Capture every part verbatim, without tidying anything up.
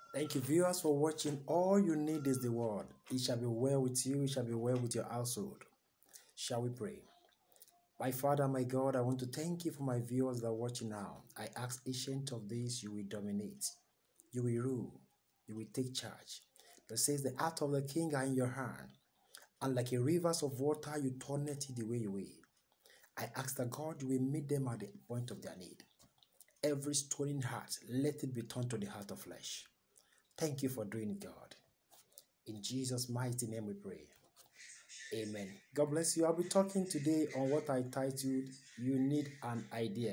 Thank you, viewers, for watching. All you need is the word. It shall be well with you, it shall be well with your household. Shall we pray? My Father, my God, I want to thank you for my viewers that are watching now. I ask ancient of this, you will dominate, you will rule, you will take charge. That says the heart of the king are in your hand, and like a rivers of water, you turn it the way you will. I ask that God, you will meet them at the point of their need. Every stony heart, let it be turned to the heart of flesh. Thank you for doing it, God. In Jesus' mighty name we pray. Amen. God bless you. I'll be talking today on what I titled, You Need an Idea.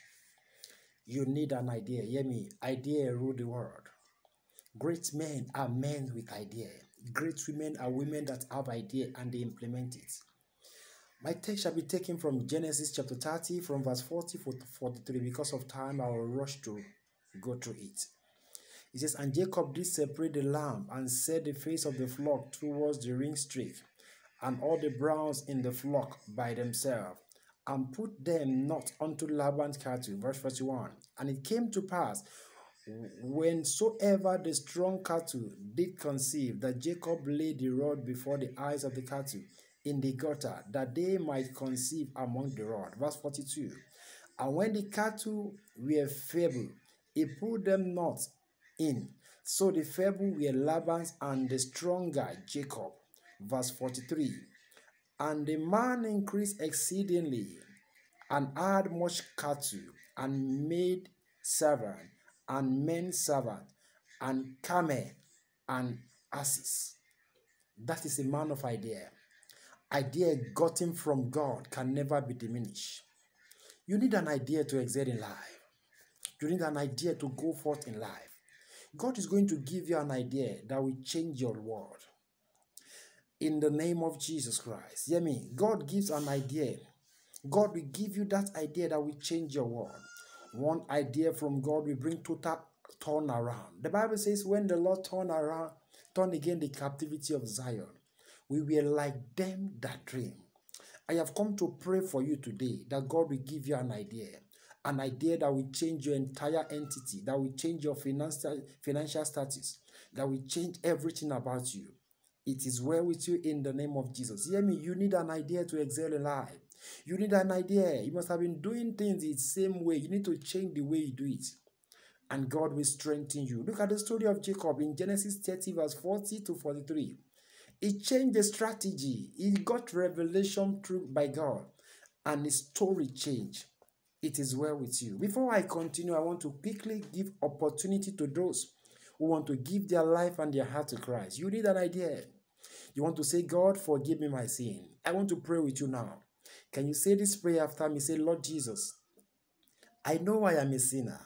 You need an idea. Hear me. Idea rule the world. Great men are men with idea. Great women are women that have idea and they implement it. My text shall be taken from Genesis chapter thirty, from verse forty to forty-three. Because of time, I will rush to go through it. It says, And Jacob did separate the lamb and set the face of the flock towards the ring streak, and all the browns in the flock by themselves, and put them not unto Laban's cattle. Verse forty-one. And it came to pass, whensoever the strong cattle did conceive, that Jacob laid the rod before the eyes of the cattle in the gutter, that they might conceive among the rod. Verse forty-two. And when the cattle were feeble, he put them not in. So the feeble were Laban's, and the stronger Jacob. Verse forty-three. And the man increased exceedingly, and had much cattle, and made servant, and men servant, and camel, and asses. That is a man of idea. Idea gotten from God can never be diminished. You need an idea to excel in life. You need an idea to go forth in life. God is going to give you an idea that will change your world. In the name of Jesus Christ. Hear me. God gives an idea. God will give you that idea that will change your world. One idea from God will bring total turn around. The Bible says when the Lord turned around, turned again the captivity of Zion, we were like them that dream. I have come to pray for you today that God will give you an idea. An idea that will change your entire entity, that will change your financial, financial status, that will change everything about you. It is well with you in the name of Jesus. Hear me, you need an idea to excel in life. You need an idea. You must have been doing things the same way. You need to change the way you do it. And God will strengthen you. Look at the story of Jacob in Genesis thirty, verse forty to forty-three. He changed the strategy. He got revelation through by God. And his story changed. It is well with you. Before I continue, I want to quickly give opportunity to those who want to give their life and their heart to Christ. You need an idea. You want to say, God, forgive me my sin. I want to pray with you now. Can you say this prayer after me? Say, Lord Jesus, I know I am a sinner.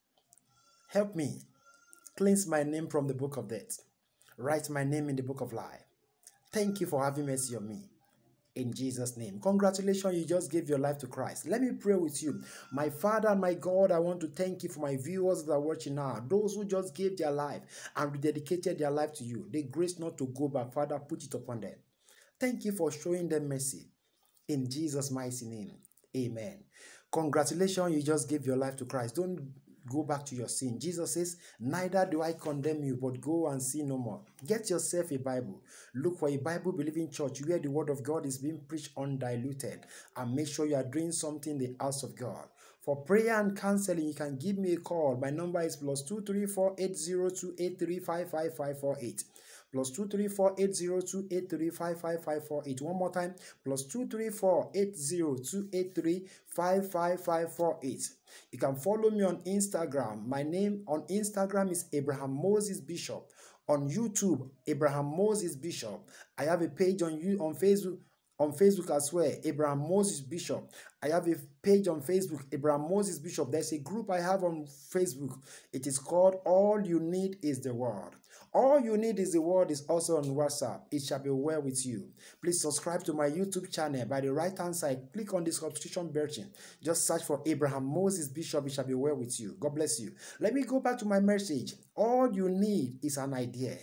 Help me. Cleanse my name from the book of death. Write my name in the book of life. Thank you for having mercy on me. In Jesus' name. Congratulations, you just gave your life to Christ. Let me pray with you. My Father and my God, I want to thank you for my viewers that are watching now. Those who just gave their life and rededicated their life to you. The grace not to go back. Father, put it upon them. Thank you for showing them mercy. In Jesus' mighty name. Amen. Congratulations, you just gave your life to Christ. Don't go back to your sin. Jesus says, neither do I condemn you, but go and sin no more. Get yourself a Bible. Look for a Bible-believing church where the word of God is being preached undiluted. And make sure you are doing something in the house of God. For prayer and counseling, you can give me a call. My number is plus two three four eight zero two eight three five five five four eight. Plus two three four eight zero two eight three five five five four eight. One more time. Plus two three four eight zero two eight three five five five four eight. You can follow me on Instagram. My name on Instagram is Abraham Moses Bishop. On YouTube, Abraham Moses Bishop. I have a page on you on Facebook. On Facebook as well, Abraham Moses Bishop. I have a page on Facebook, Abraham Moses Bishop. There's a group I have on Facebook. It is called All You Need Is the Word. All You Need Is the Word is also on WhatsApp. It shall be well with you. Please subscribe to my YouTube channel. By the right hand side, click on the subscription button. Just search for Abraham Moses Bishop. It shall be well with you. God bless you. Let me go back to my message. All you need is an idea.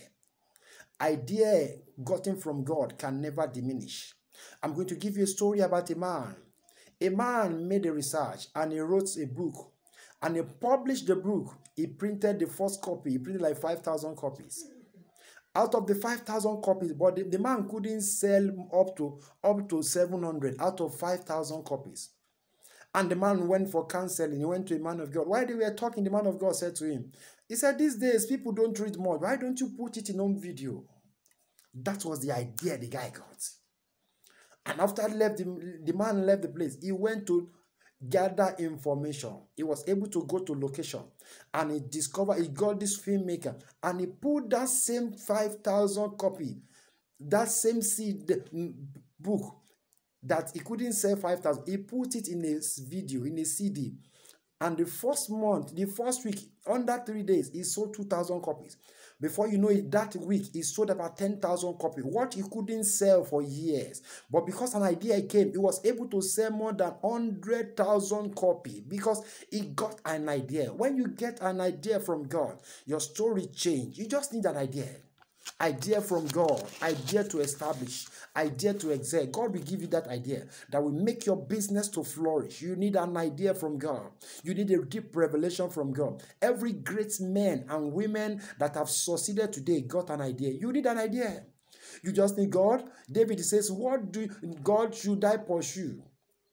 Idea gotten from God can never diminish. I'm going to give you a story about a man. A man made a research and he wrote a book and he published the book He printed the first copy. He printed like five thousand copies. Out of the five thousand copies, but the, the man couldn't sell up to up to seven hundred out of five thousand copies. And the man went for counseling. He went to a man of God. While they were talking, the man of God said to him, he said, these days, people don't read much. Why don't you put it in home video? That was the idea the guy got. And after left the, the man left the place, he went to gather information. He was able to go to location and he discovered, he got this filmmaker and he put that same five thousand copy, that same seed book that he couldn't sell five thousand, he put it in a video, in a C D. And the first month, the first week, under three days, he sold two thousand copies. Before you know it, that week, he sold about ten thousand copies. What he couldn't sell for years. But because an idea came, he was able to sell more than one hundred thousand copies because he got an idea. When you get an idea from God, your story changes. You just need an idea. Idea from God, idea to establish, idea to excel. God will give you that idea that will make your business to flourish. You need an idea from God. You need a deep revelation from God. Every great man and women that have succeeded today got an idea. You need an idea. You just need God. David says, what do God should I pursue?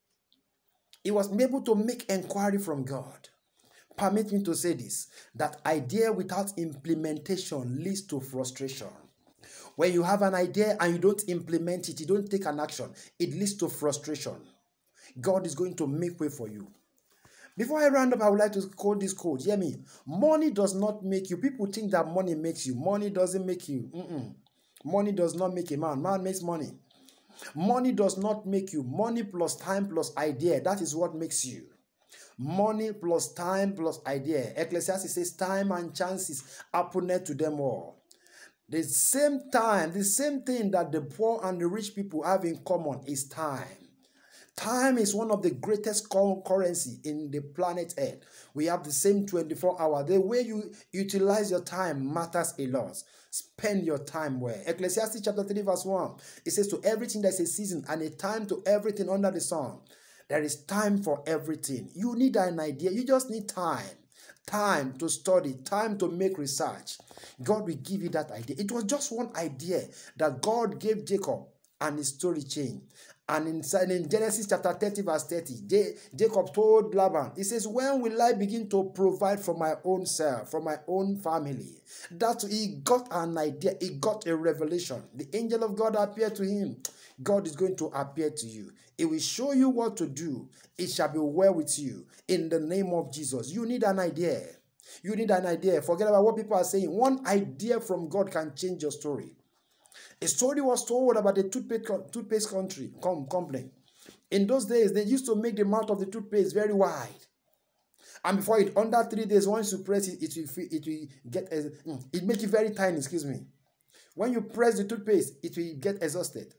He was able to make inquiry from God. Permit me to say this, that idea without implementation leads to frustration. When you have an idea and you don't implement it, you don't take an action, it leads to frustration. God is going to make way for you. Before I round up, I would like to quote this quote. Hear me. Money does not make you. People think that money makes you. Money doesn't make you. Mm-mm. Money does not make a man. Man makes money. Money does not make you. Money plus time plus idea, that is what makes you. Money plus time plus idea. Ecclesiastes says time and chances happen to them all. The same time, the same thing that the poor and the rich people have in common is time. Time is one of the greatest currency in the planet Earth. We have the same twenty-four hours. The way you utilize your time matters a lot. Spend your time well. Ecclesiastes chapter three verse one. It says to everything there's a season and a time to everything under the sun. There is time for everything. You need an idea. You just need time. Time to study. Time to make research. God will give you that idea. It was just one idea that God gave Jacob and his story changed. And in, in Genesis chapter thirty verse thirty, Jacob told Laban, he says, when will I begin to provide for my own self, for my own family? That he got an idea. He got a revelation. The angel of God appeared to him. God is going to appear to you. It will show you what to do. It shall be well with you. In the name of Jesus. You need an idea. You need an idea. Forget about what people are saying. One idea from God can change your story. A story was told about the toothpaste, toothpaste country, com, company. In those days, they used to make the mouth of the toothpaste very wide. And before it, under three days, once you press it, it will, it will get, it make it very tiny, excuse me. When you press the toothpaste, it will get exhausted.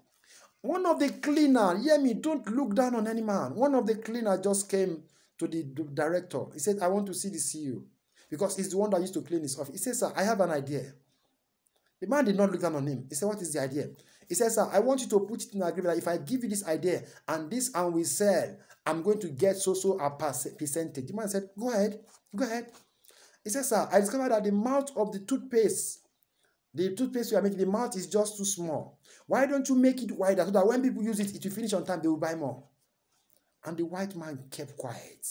One of the cleaner, hear me, don't look down on any man. One of the cleaner just came to the director. He said, I want to see the C E O. Because he's the one that used to clean his office. He said, sir, I have an idea. The man did not look down on him. He said, what is the idea? He said, sir, I want you to put it in agreement that if I give you this idea and this and we sell, I'm going to get so-so a percentage. The man said, go ahead, go ahead. He said, sir, I discovered that the mouth of the toothpaste, the toothpaste you are making, the mouth is just too small. Why don't you make it wider so that when people use it, it will finish on time, they will buy more? And the white man kept quiet.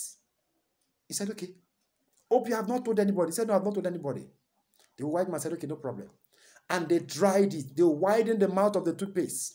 He said, okay. Hope you have not told anybody. He said, no, I have not told anybody. The white man said, okay, no problem. And they dried it. They widened the mouth of the toothpaste.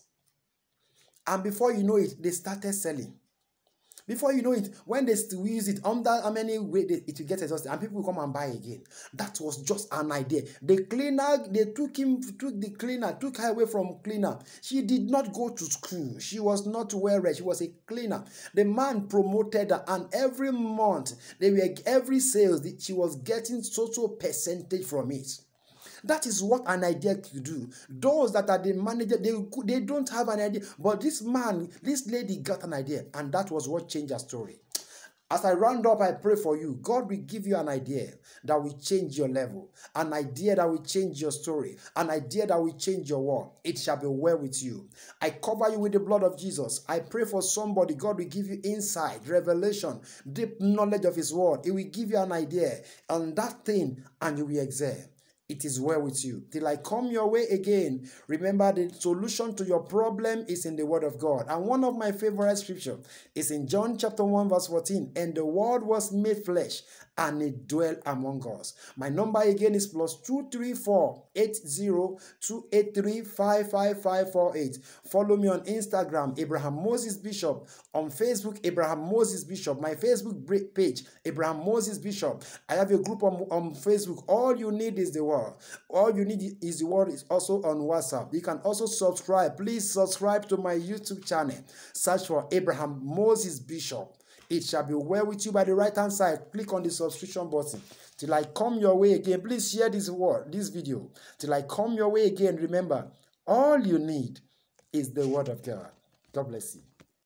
And before you know it, they started selling. Before you know it, when they still use it, under how many ways it will get exhausted, and people will come and buy again. That was just an idea. The cleaner, they took him, took the cleaner, took her away from cleaner. She did not go to school. She was not well read. She was a cleaner. The man promoted her, and every month, they were every sales, she was getting so-so percentage from it. That is what an idea could do. Those that are the manager, they, they don't have an idea. But this man, this lady got an idea. And that was what changed her story. As I round up, I pray for you. God will give you an idea that will change your level, an idea that will change your story, an idea that will change your world. It shall be well with you. I cover you with the blood of Jesus. I pray for somebody. God will give you insight, revelation, deep knowledge of His word. He will give you an idea on that thing and you will excel. It is well with you. Till I come your way again, remember the solution to your problem is in the word of God. And one of my favorite scripture is in John chapter one verse fourteen. And the word was made flesh and it dwelt among us. My number again is plus two three four eight zero two eight three five five five four eight. Follow me on Instagram, Abraham Moses Bishop. On Facebook, Abraham Moses Bishop. My Facebook page, Abraham Moses Bishop. I have a group on, on Facebook. All you need is the word. All you need is the word. Is also on WhatsApp. You can also subscribe. Please subscribe to my YouTube channel. Search for Abraham Moses Bishop. It shall be well with you. By the right hand side, click on the subscription button. Till I come your way again, please share this word, this video. Till I come your way again, remember, all you need is the word of God. God bless you.